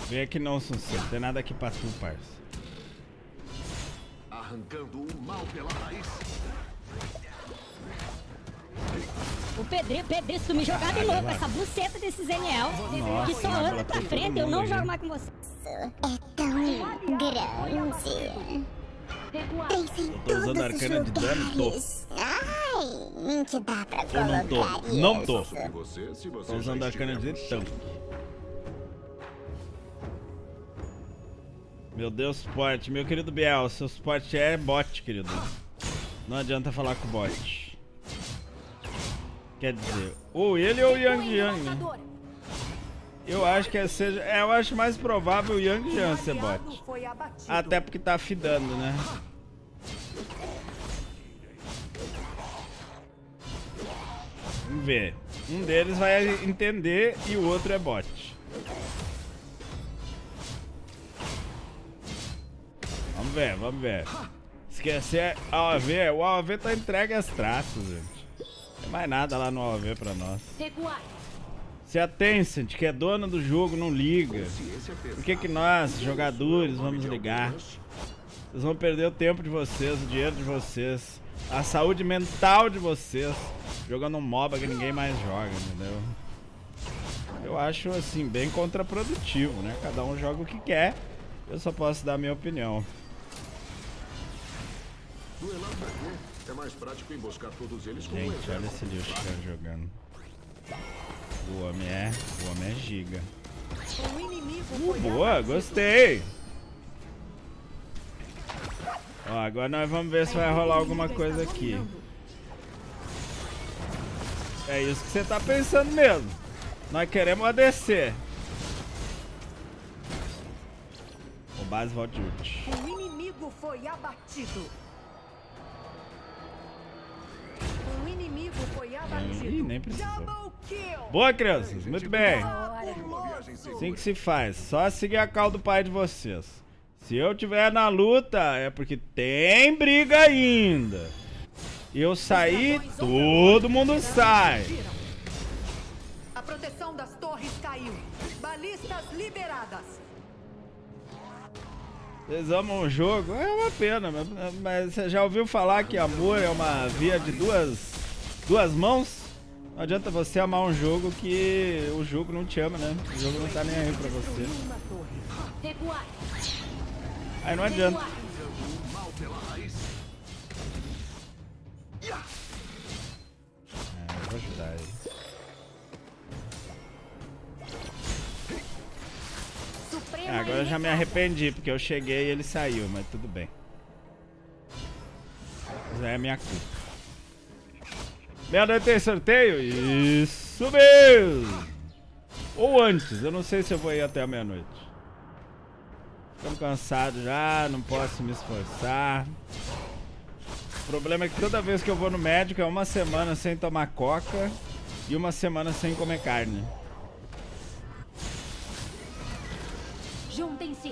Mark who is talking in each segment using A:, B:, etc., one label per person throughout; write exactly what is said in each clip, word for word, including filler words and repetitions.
A: Vem aqui não, Sunset. Não tem nada aqui pra tu, parça.
B: Arrancando o mal pela raiz.
C: O Pedrinho, Pedrinho, se tu me jogar de
A: Ah,
C: novo com
A: vai.
C: essa buceta desse Zeniel,
A: Nossa,
C: que só
A: vai
C: anda
A: botar
C: pra
A: todo
C: frente, eu
A: mundo
C: não
A: aí.
C: jogo mais com você.
D: É tão grande. Pensei em
A: Eu tô usando
D: todos os
A: arcana de dano, tô.
D: lugares. Ai, não te dá pra
A: Ou não tô?
D: colocar
A: Não tô.
D: isso.
B: Você, se você
A: Tô usando
B: já
A: arcana de
B: estiver no
A: tanque. Meu Deus, suporte. Meu querido Biel, seu suporte é bot, querido. Não adianta falar com o bot. Quer dizer, ou ele ou o Yang Yang, né? Eu acho que é seja. É, eu acho mais provável o Yang Yang ser bot. Até porque tá fidando, né? Vamos ver. Um deles vai entender e o outro é bot. Vamos ver, vamos ver. Esquecer A O V, o A O V tá entregue às traças, gente. Não tem mais nada lá no A O V pra nós. Se a Tencent, que é dona do jogo, não liga, por que que nós, jogadores, vamos ligar? Vocês vão perder o tempo de vocês, o dinheiro de vocês, a saúde mental de vocês, jogando um MOBA que ninguém mais joga, entendeu? Eu acho, assim, bem contraprodutivo, né? Cada um joga o que quer, eu só posso dar a minha opinião.
B: Duelar pra quê? É mais prático emboscar todos eles com um
A: Gente, olha
B: exército.
A: esse lixo que tá jogando. O homem é, o homem é giga. Uh, boa, gostei. Ó, agora nós vamos ver se vai rolar alguma coisa aqui. É isso que você tá pensando mesmo. Nós queremos A D C. O base volta ult.
E: O inimigo foi abatido. O inimigo foi abatido.
A: Ih, nem precisou.
E: Double kill.
A: Boa, crianças. Muito bem.
B: Uma viagem segura.
A: Assim que se faz. Só seguir a call do pai de vocês. Se eu tiver na luta, é porque tem briga ainda. E eu sair, todo mundo sai.
E: A proteção das torres caiu. Balistas liberadas.
A: Vocês amam o jogo? É uma pena, mas, mas você já ouviu falar que amor é uma via de duas, duas mãos? Não adianta você amar um jogo que o jogo não te ama, né? O jogo não tá nem aí pra você. Aí não adianta.
B: O mal pela raiz.
A: É, eu vou ajudar ele. É, agora eu já me arrependi, porque eu cheguei e ele saiu, mas tudo bem. Já é minha culpa. Meia-noite tem sorteio? Isso mesmo! Ou antes, eu não sei se eu vou ir até a meia-noite. Tô cansado já, não posso me esforçar. O problema é que toda vez que eu vou no médico é uma semana sem tomar coca e uma semana sem comer carne.
C: Juntem-se.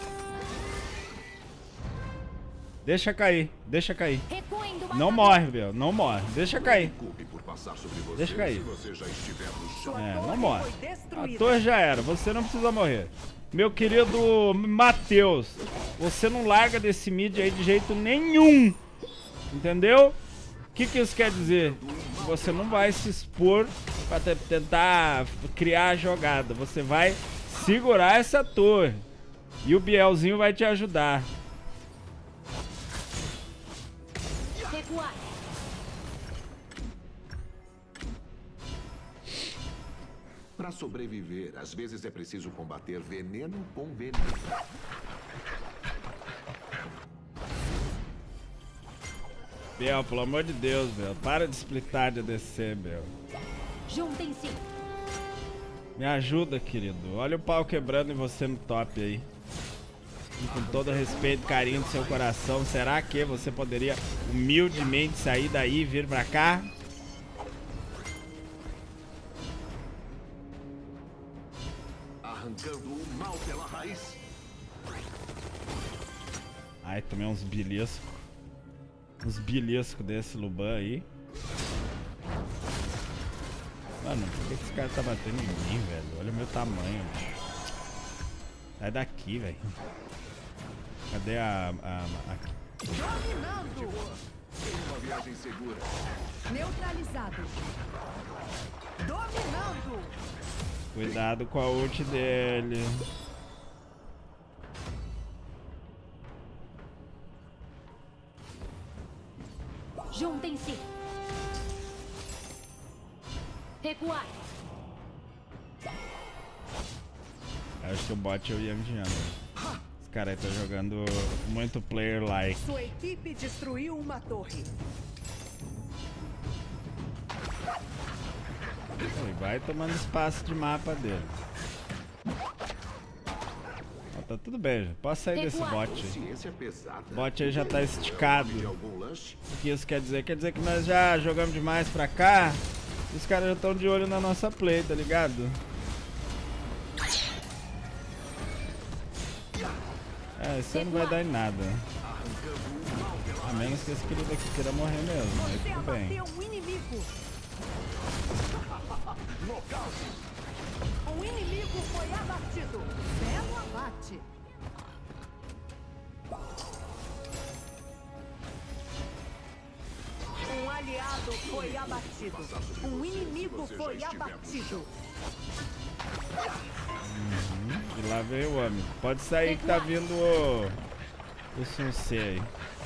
A: Deixa cair, deixa cair.
C: Recuem do
A: Não morre, Bel, não morre. Deixa cair.
B: Culpe por passar sobre você.
A: Deixa cair.
B: Se você já estiver no chão.
A: É,
E: torre
A: não morre.
E: foi
A: A
E: destruída.
A: torre já era, você não precisa morrer. Meu querido Matheus, você não larga desse mid aí de jeito nenhum. Entendeu? O que que isso quer dizer? Você não vai se expor pra te- tentar criar a jogada. Você vai segurar essa torre. E o Bielzinho vai te ajudar.
C: Recuar.
B: Para sobreviver, às vezes é preciso combater veneno com veneno.
A: Biel, pelo amor de Deus, Biel. Para de splitar de A D C, Biel.
C: Juntem-se.
A: Me ajuda, querido. Olha o pau quebrando em você no top aí. E com todo respeito e carinho do seu coração, será que você poderia humildemente sair daí e vir pra cá?
B: Arrancando o mal pela raiz.
A: Ai, tomei uns biliscos. Uns biliscos desse Luban aí. Mano, por que esse cara tá batendo em mim, velho? Olha o meu tamanho, bicho. Sai daqui, velho. Cadê a... a, a...
E: Dominando.
B: Tem uma viagem segura.
E: Neutralizado. Dominando.
A: Cuidado com a ult dele.
C: Juntem-se. Recuar.
A: Acho que o bot é o Yang Jiang. Esse cara aí tá jogando muito player-like.
E: Sua equipe destruiu uma torre.
A: Ele vai tomando espaço de mapa dele. Ó, tá tudo bem, já. Posso sair desse bot.
B: Ciência pesada.
A: O bot aí já tá esticado.
B: De algum lanche?
A: O que isso quer dizer? Quer dizer que nós já jogamos demais pra cá. E os caras já estão de olho na nossa play, tá ligado? É, isso aí não vai dar em nada. A menos que esse querido aqui queira morrer mesmo, mas
E: Você
A: tudo bem.
E: abateu um inimigo. Um inimigo foi abatido. Belo abate. Um aliado foi abatido. Um inimigo foi abatido.
A: Uhum. E lá veio o homem. Pode sair que tá vindo o... o Sun Ce aí.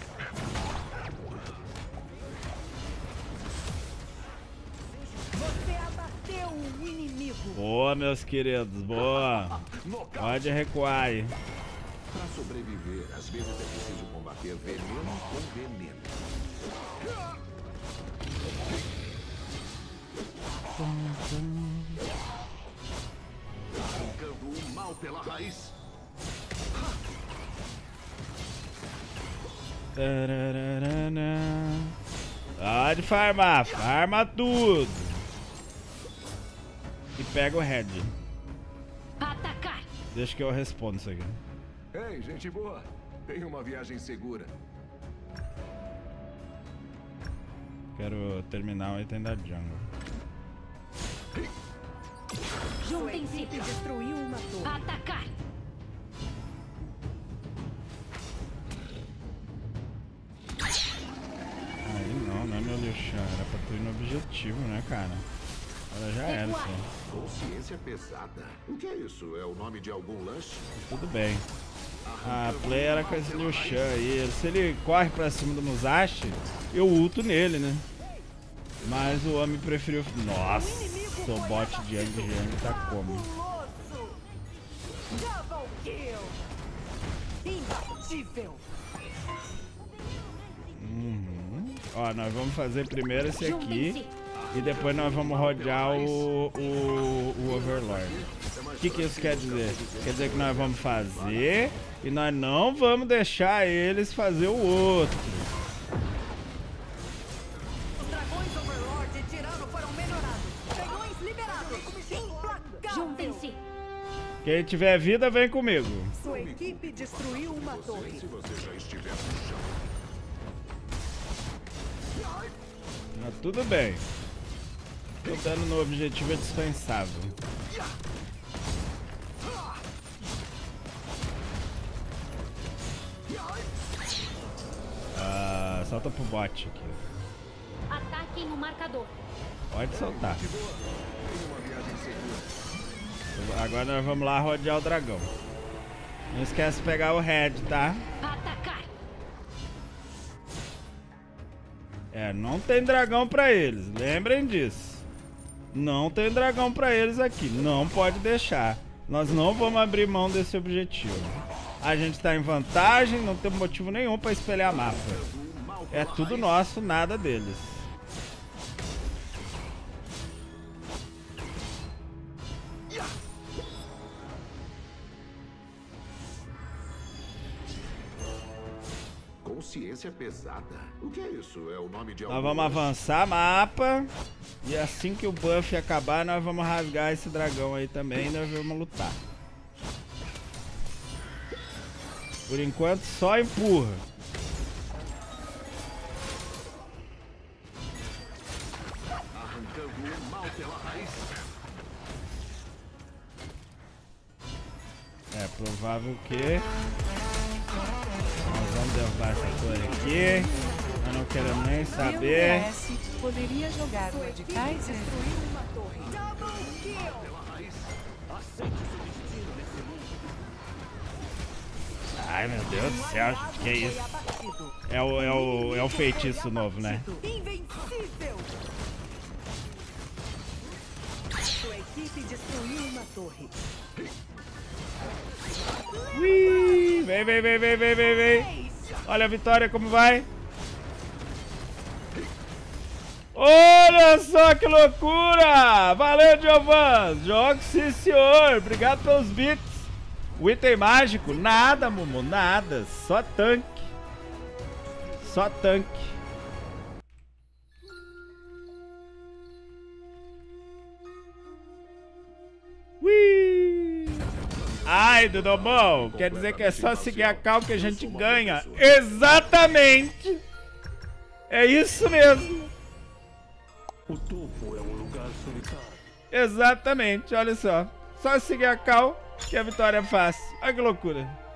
E: Você abateu um inimigo.
A: Boa, meus queridos. Boa. Pode recuar aí.
B: Para sobreviver, às vezes é preciso combater veneno com veneno. Arrancando o mal pela raiz.
A: Pode farmar, farma tudo. E pega o head.
C: Atacar.
A: Deixa que eu respondo isso aqui.
B: Ei, gente boa. Tem uma viagem segura.
A: Quero terminar o item da jungle.
E: Sua
C: Juntem-se.
E: equipe destruiu uma torre.
C: Atacar.
A: Aí não, não é meu Liu Shan. Era pra tu ir no objetivo, né, cara? Agora já era, sim.
B: Consciência pesada. O que é isso? É o nome de algum lanche?
A: Tudo bem. A play era com esse Liu Shan aí. Se ele corre pra cima do Musashi, eu ulto nele, né? Mas o homem preferiu... Nossa, o bot de Yang Jiang tá como?
E: Fabuloso. Double kill. Imbatível.
A: Uhum. Ó, nós vamos fazer primeiro esse aqui.
C: Juntem-se.
A: E depois nós vamos rodear o, o, o Overlord. O que, que isso quer dizer? Quer dizer que nós vamos fazer e nós não vamos deixar eles fazer o outro.
E: Os dragões Overlord e Tirano foram melhorados. Dragões liberados. Implacável.
C: Juntem-se.
A: Quem tiver vida, vem comigo.
E: Sua equipe destruiu uma torre.
B: Se você já estiver no chão.
A: Mas tudo bem. O dano no objetivo é dispensável. Ah, solta pro bot aqui.
C: Ataquem o marcador.
A: Pode soltar. Agora nós vamos lá rodear o dragão. Não esquece de pegar o head, tá?
C: Atacar.
A: É, não tem dragão pra eles. Lembrem disso. Não tem dragão pra eles aqui. Não pode deixar. Nós não vamos abrir mão desse objetivo. A gente tá em vantagem, não tem motivo nenhum pra espelhar mapa. É tudo nosso, nada deles.
B: Consciência pesada. O que é isso? É o nome de algum
A: Nós vamos
B: lanche?
A: avançar mapa. E assim que o buff acabar, nós vamos rasgar esse dragão aí também e nós vamos lutar. Por enquanto, só empurra.
B: Arrancando o mal pela raiz.
A: É provável que... Nós vamos derrubar essa torre aqui. Eu não quero nem saber.
E: Poderia jogar o Edkaiser?
A: Ai, meu Deus do céu, gente, que é isso? É o, é o, é o feitiço novo, né?
E: Invencível! Sua equipe destruiu uma torre.
A: Ui, vem, vem, vem, vem, vem, vem, vem. Olha a Vitória como vai. Olha só que loucura! Valeu, Giovanni! Joga sim, senhor! Obrigado pelos bits. O item mágico? Nada, Mumu, nada. Só tanque. Só tanque. Ui! Ai, Dudomão, quer dizer que é só seguir a cal que a gente ganha? Exatamente! É isso mesmo!
F: O topo é um lugar solitário.
A: Exatamente, olha só. Só seguir a cal que a vitória é fácil. Olha que loucura.